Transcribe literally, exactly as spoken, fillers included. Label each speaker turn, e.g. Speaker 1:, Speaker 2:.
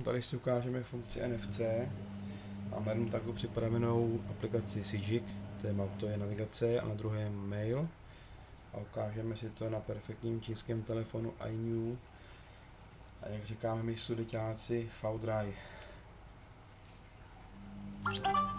Speaker 1: tady si ukážeme funkci N F C. Mám na jednom taku připravenou aplikaci Sejic, to je navigace, a na druhém mail. A ukážeme si to na perfektním čínském telefonu iNew. A jak říkáme my sudeťáci, V-Dry.